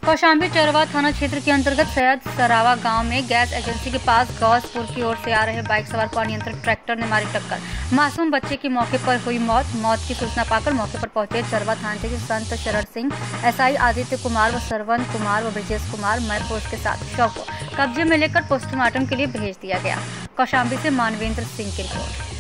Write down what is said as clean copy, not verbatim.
कौशाम्बी चरवा थाना क्षेत्र के अंतर्गत सैयद सरावा गांव में गैस एजेंसी के पास गौसपुर की ओर से आ रहे बाइक सवार को अनियंत्रित ट्रैक्टर ने मारी टक्कर। मासूम बच्चे की मौके पर हुई मौत की सूचना पाकर मौके पर पहुंचे चरवा थाने के संत शरण सिंह, एसआई आदित्य कुमार व सरवन कुमार व ब्रजेश कुमार मैरपोस्ट के साथ शव को कब्जे में लेकर पोस्टमार्टम के लिए भेज दिया गया। कौशाम्बी से मानवेंद्र सिंह की रिपोर्ट।